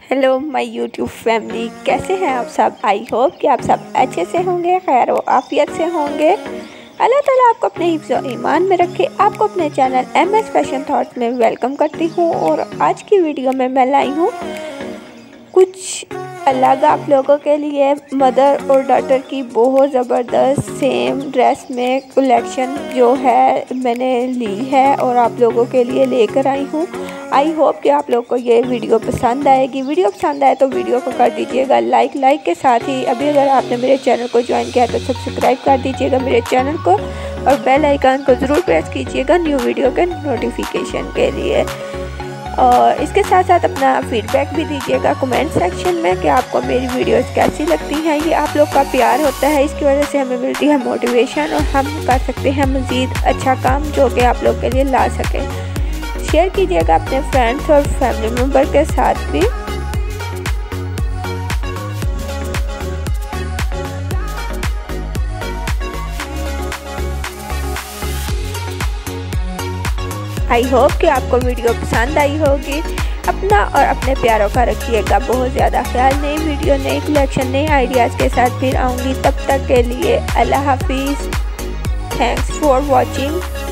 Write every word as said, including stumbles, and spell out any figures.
Hello my YouTube family, कैसे हैं आप सब। आई होप कि आप सब अच्छे से होंगे, खैर व आफियत से होंगे। अल्लाह ताला आपको अपने हिफ्ज़ ईमान में रखे। आपको अपने channel M S fashion thoughts में वेलकम करती हूँ। और आज की वीडियो में मैं लाई हूँ कुछ अलग आप लोगों के लिए मदर और डॉटर की बहुत ज़बरदस्त सेम ड्रेस में कलेक्शन जो है मैंने ली है और आप लोगों के लिए लेकर आई हूँ। आई होप कि आप लोग को ये वीडियो पसंद आएगी। वीडियो पसंद आए तो वीडियो को कर दीजिएगा लाइक। लाइक के साथ ही अभी अगर आपने मेरे चैनल को ज्वाइन किया तो सब्सक्राइब कर दीजिएगा मेरे चैनल को और बेल आइकन को ज़रूर प्रेस कीजिएगा न्यू वीडियो के नोटिफिकेशन के लिए। और इसके साथ साथ अपना फीडबैक भी दीजिएगा कमेंट सेक्शन में कि आपको मेरी वीडियोस कैसी लगती हैं। ये आप लोग का प्यार होता है, इसकी वजह से हमें मिलती है मोटिवेशन और हम कर सकते हैं मज़ीद अच्छा काम जो कि आप लोग के लिए ला सकें। शेयर कीजिएगा अपने फ्रेंड्स और फैमिली मेम्बर के साथ भी। आई होप कि आपको वीडियो पसंद आई होगी। अपना और अपने प्यारों का रखिएगा बहुत ज़्यादा ख्याल। नई वीडियो, नई कलेक्शन, नए आइडियाज़ के साथ फिर आऊँगी। तब तक के लिए अल्लाह हाफिज़। Thanks for watching.